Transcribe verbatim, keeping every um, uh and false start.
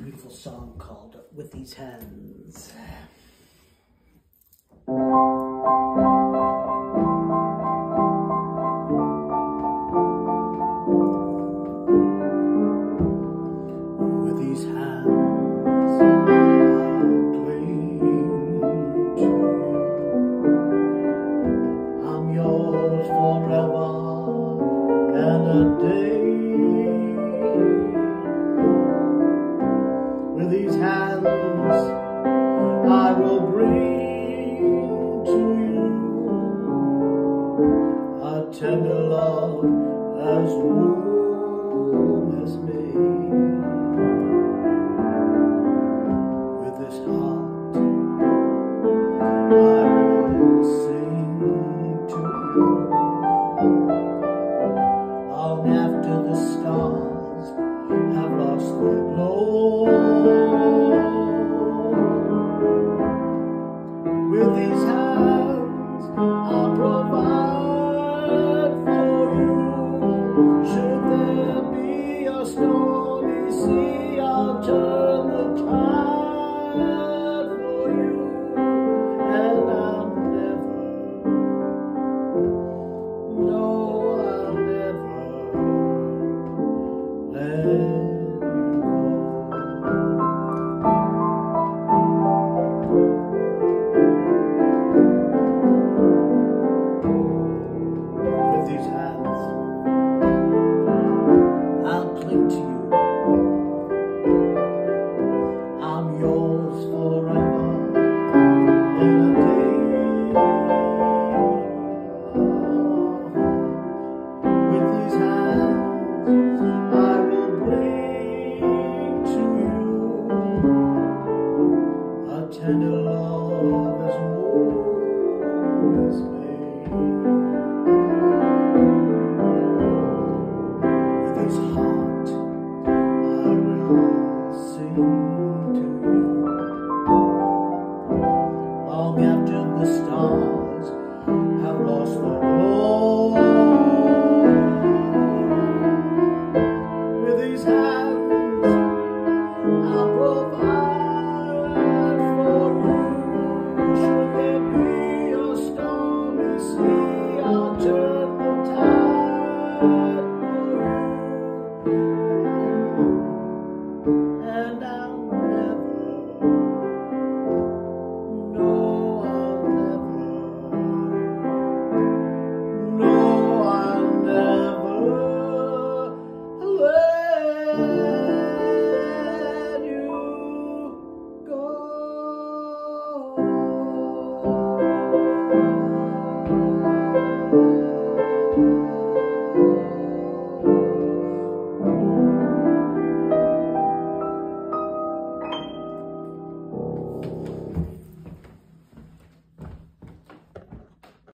beautiful song called With These Hands. With these hands I'll cling to you. I'm yours forever and a day. With these hands I will bring to you a tender love as warm as May. With this heart I will sing to you long after the stars have lost their glow. With these hands I'll provide for you. Should there be a stormy sea, I'll turn the tide for you. And I'll never, no, I'll never let you go. With these hands I'll cling to you. I'm yours forever in a day. With these hands I will bring to you a tender love as warm as May. With this heart I will sing to you long after the stars have lost their glow. With these hands